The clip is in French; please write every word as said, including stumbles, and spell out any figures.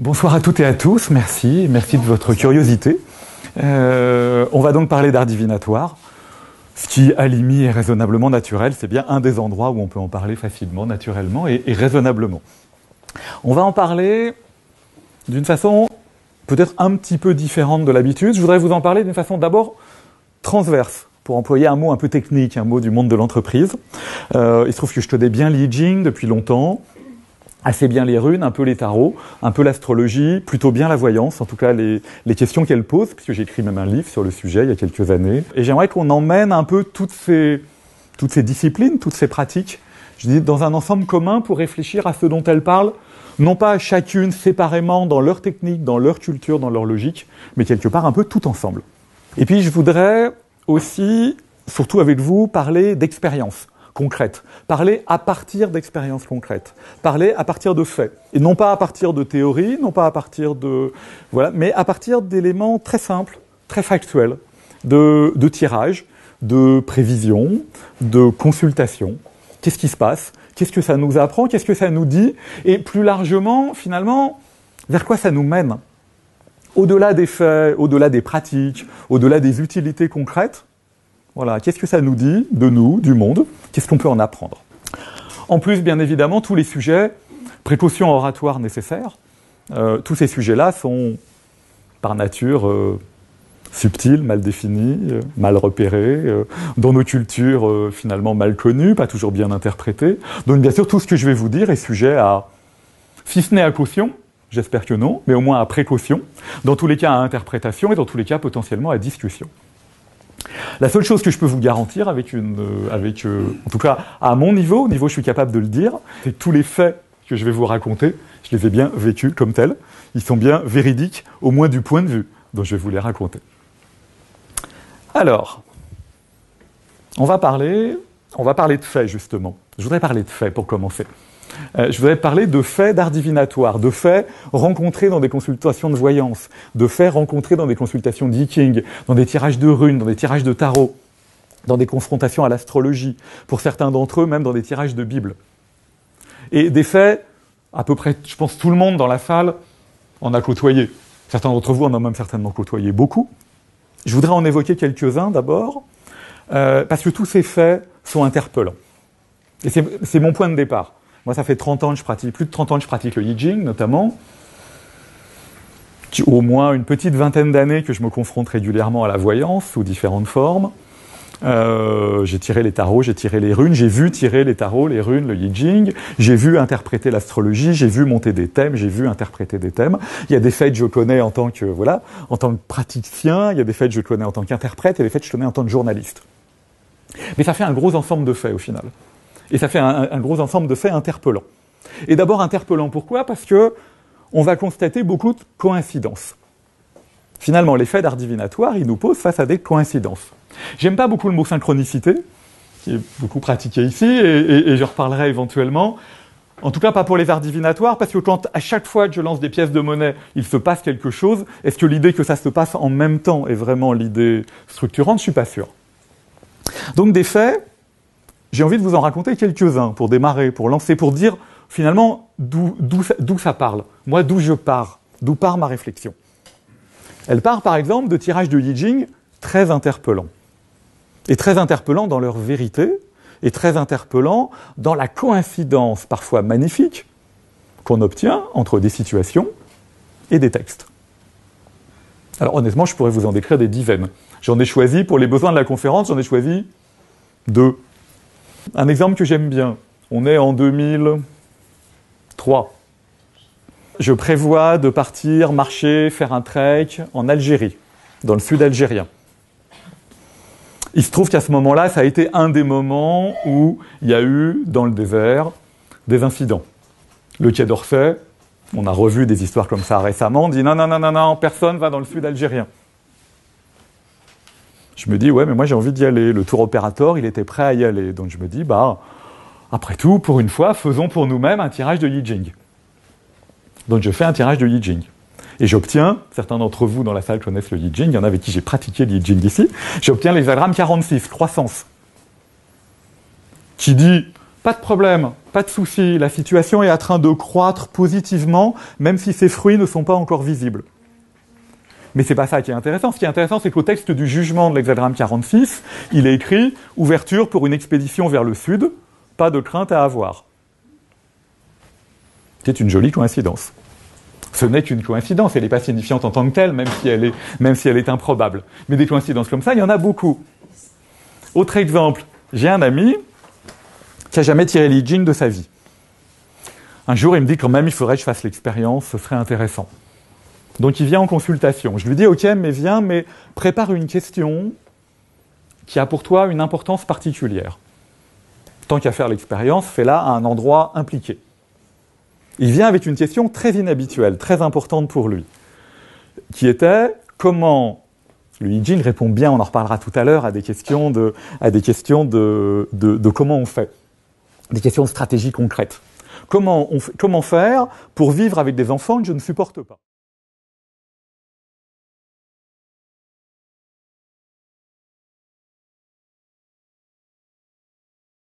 Bonsoir à toutes et à tous, merci, merci de votre curiosité. Euh, on va donc parler d'art divinatoire, ce qui, à l'I M I, est raisonnablement naturel. C'est bien un des endroits où on peut en parler facilement, naturellement et, et raisonnablement. On va en parler d'une façon peut-être un petit peu différente de l'habitude. Je voudrais vous en parler d'une façon d'abord transverse, pour employer un mot un peu technique, un mot du monde de l'entreprise. Euh, il se trouve que je connais bien l'I Ching depuis longtemps, assez bien les runes, un peu les tarots, un peu l'astrologie, plutôt bien la voyance, en tout cas les, les questions qu'elle pose, puisque j'ai écrit même un livre sur le sujet il y a quelques années. Et j'aimerais qu'on emmène un peu toutes ces, toutes ces disciplines, toutes ces pratiques, je dis, dans un ensemble commun pour réfléchir à ce dont elles parlent, non pas chacune séparément dans leur technique, dans leur culture, dans leur logique, mais quelque part un peu tout ensemble. Et puis je voudrais aussi, surtout avec vous, parler d'expérience concrète, parler à partir d'expériences concrètes, parler à partir de faits, et non pas à partir de théories, non pas à partir de... voilà, mais à partir d'éléments très simples, très factuels, de, de tirage, de prévision, de consultation. Qu'est-ce qui se passe? Qu'est-ce que ça nous apprend? Qu'est-ce que ça nous dit? Et plus largement, finalement, vers quoi ça nous mène? Au-delà des faits, au-delà des pratiques, au-delà des utilités concrètes, voilà, qu'est-ce que ça nous dit de nous, du monde? Qu'est-ce qu'on peut en apprendre? En plus, bien évidemment, tous les sujets, précautions oratoires nécessaires, euh, tous ces sujets-là sont, par nature, euh, subtils, mal définis, euh, mal repérés, euh, dans nos cultures, euh, finalement, mal connus, pas toujours bien interprétés. Donc, bien sûr, tout ce que je vais vous dire est sujet à, si ce n'est à caution, j'espère que non, mais au moins à précaution, dans tous les cas à interprétation et dans tous les cas potentiellement à discussion. La seule chose que je peux vous garantir avec une, euh, avec, euh, en tout cas à mon niveau, au niveau où je suis capable de le dire, c'est que tous les faits que je vais vous raconter, je les ai bien vécus comme tels, ils sont bien véridiques, au moins du point de vue dont je vais vous les raconter. Alors, on va parler, on va parler de faits justement. Je voudrais parler de faits pour commencer. Euh, je voudrais parler de faits d'art divinatoire, de faits rencontrés dans des consultations de voyance, de faits rencontrés dans des consultations d'I Ching, dans des tirages de runes, dans des tirages de tarot, dans des confrontations à l'astrologie, pour certains d'entre eux même dans des tirages de Bible. Et des faits, à peu près, je pense tout le monde dans la salle en a côtoyé. Certains d'entre vous en ont même certainement côtoyé beaucoup. Je voudrais en évoquer quelques-uns d'abord, euh, parce que tous ces faits sont interpellants. Et c'est, c'est mon point de départ. Moi, ça fait trente ans que je pratique, plus de trente ans que je pratique le I Ching, notamment. Au moins une petite vingtaine d'années que je me confronte régulièrement à la voyance, sous différentes formes. Euh, j'ai tiré les tarots, j'ai tiré les runes, j'ai vu tirer les tarots, les runes, le I Ching, j'ai vu interpréter l'astrologie, j'ai vu monter des thèmes, j'ai vu interpréter des thèmes. Il y a des faits que je connais en tant que, voilà, en tant que praticien, il y a des faits que je connais en tant qu'interprète, il y a des faits que je connais en tant que journaliste. Mais ça fait un gros ensemble de faits, au final. Et ça fait un, un gros ensemble de faits interpellants. Et d'abord interpellants, pourquoi? Parce que on va constater beaucoup de coïncidences. Finalement, les faits d'art divinatoire, ils nous posent face à des coïncidences. J'aime pas beaucoup le mot synchronicité, qui est beaucoup pratiqué ici, et, et, et je reparlerai éventuellement. En tout cas, pas pour les arts divinatoires, parce que quand, à chaque fois que je lance des pièces de monnaie, il se passe quelque chose, est-ce que l'idée que ça se passe en même temps est vraiment l'idée structurante? Je suis pas sûr. Donc des faits, j'ai envie de vous en raconter quelques-uns pour démarrer, pour lancer, pour dire finalement d'où, d'où, ça, d'où ça parle. Moi, d'où je pars, d'où part ma réflexion. Elle part par exemple de tirages de I Ching très interpellants. Et très interpellants dans leur vérité, et très interpellants dans la coïncidence parfois magnifique qu'on obtient entre des situations et des textes. Alors honnêtement, je pourrais vous en décrire des dizaines. J'en ai choisi, pour les besoins de la conférence, j'en ai choisi deux. Un exemple que j'aime bien, on est en deux mille trois. Je prévois de partir marcher, faire un trek en Algérie, dans le sud algérien. Il se trouve qu'à ce moment-là, ça a été un des moments où il y a eu, dans le désert, des incidents. Le Quai d'Orsay, on a revu des histoires comme ça récemment, on dit non, non, non, non, non, personne va dans le sud algérien. Je me dis, ouais, mais moi j'ai envie d'y aller. Le tour opérateur, il était prêt à y aller. Donc je me dis, bah, après tout, pour une fois, faisons pour nous-mêmes un tirage de I Ching. Donc je fais un tirage de I Ching. Et j'obtiens, certains d'entre vous dans la salle connaissent le I Ching, il y en a avec qui j'ai pratiqué le I Ching ici, j'obtiens l'hexagramme quarante-six, croissance, qui dit Pas de problème, pas de souci, la situation est en train de croître positivement, même si ses fruits ne sont pas encore visibles. Mais c'est pas ça qui est intéressant. Ce qui est intéressant, c'est qu'au texte du jugement de l'hexagramme quarante-six, il est écrit « Ouverture pour une expédition vers le sud, pas de crainte à avoir ». C'est une jolie coïncidence. Ce n'est qu'une coïncidence, elle n'est pas signifiante en tant que telle, même si elle est, même si elle est improbable. Mais des coïncidences comme ça, il y en a beaucoup. Autre exemple, j'ai un ami qui n'a jamais tiré les jeans de sa vie. Un jour, il me dit quand même, il faudrait que je fasse l'expérience, ce serait intéressant. Donc il vient en consultation. Je lui dis, ok, mais viens, mais prépare une question qui a pour toi une importance particulière. Tant qu'à faire l'expérience, fais-la à un endroit impliqué. Il vient avec une question très inhabituelle, très importante pour lui, qui était comment, le Yi-Jin répond bien, on en reparlera tout à l'heure, à des questions de, à des questions de, de, de comment on fait, des questions de stratégie concrète. Comment, on, comment faire pour vivre avec des enfants que je ne supporte pas ?